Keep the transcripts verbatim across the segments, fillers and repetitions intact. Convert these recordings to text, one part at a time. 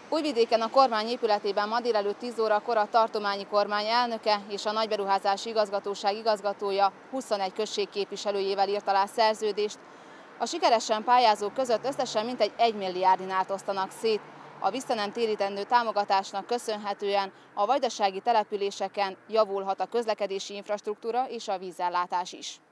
Újvidéken a kormány épületében ma délelőtt tíz órakor a tartományi kormány elnöke és a nagyberuházási igazgatóság igazgatója huszonegy község képviselőjével írt alá szerződést. A sikeresen pályázók között összesen mintegy egy milliárd dinárt osztanak szét. A vissza nem térítendő támogatásnak köszönhetően a vajdasági településeken javulhat a közlekedési infrastruktúra és a vízellátás is.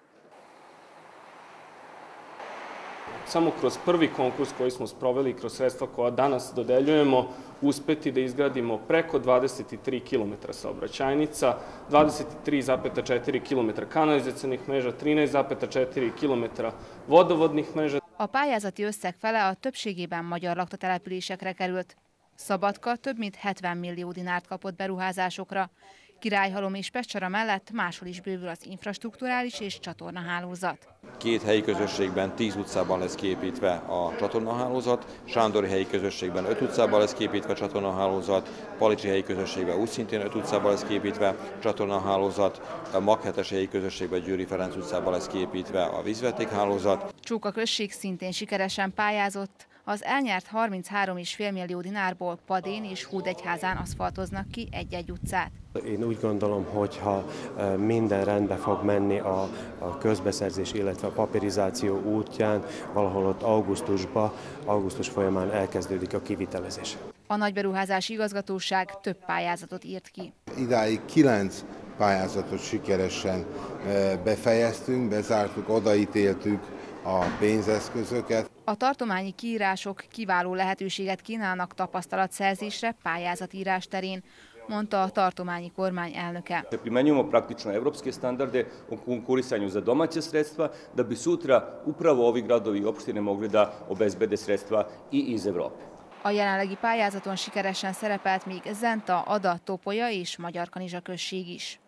Samo kroz prvi konkurs koji smo sproveli kroz sredstva koja danas dodeljujemo uspeti da izgradimo preko dvadeset tri kilometra saobraćajnica, dvadeset tri zarez četiri kilometra kanalizacionih mreža, trinaest zarez četiri kilometra vodovodnih mreža. A pályázati összeg fele a többségében magyar laktatelepülésekre került. Szabadka több mint hetven millió dinárt kapott beruházásokra. Királyhalom és Pestcsara mellett máshol is bővül az infrastrukturális és csatornahálózat. Két helyi közösségben tíz utcában lesz kiépítve a csatornahálózat, Sándori helyi közösségben öt utcában lesz kiépítve a csatornahálózat, Palicsi helyi közösségben úgy szintén öt utcában lesz kiépítve a csatornahálózat, a Maghetes helyi közösségben Győri Ferenc utcában lesz kiépítve a vízvezetékhálózat. Csóka község szintén sikeresen pályázott. Az elnyert harminchárom egész öt millió dinárból Padén és Hódegyházán aszfaltoznak ki egy-egy utcát. Én úgy gondolom, hogy ha minden rendbe fog menni a, a közbeszerzés, illetve a papírizáció útján, valahol ott augusztusban, augusztus folyamán elkezdődik a kivitelezés. A nagyberuházási igazgatóság több pályázatot írt ki. Idáig kilenc pályázatot sikeresen befejeztünk, bezártuk, odaítéltük a pénzeszközöket. A tartományi kiírások kiváló lehetőséget kínálnak tapasztalatszerzésre pályázatírás terén, mondta a tartományi kormány elnöke. Primenjujemo praktično evropske standarde o konkurisanju za domaća sredstva, da bi sutra upravo ovi gradovi i opštine mogli da obezbede sredstva i iz Evrope. A jelenlegi pályázaton sikeresen szerepelt még Zenta, Ada, Topolya és Magyarkanizsa község is.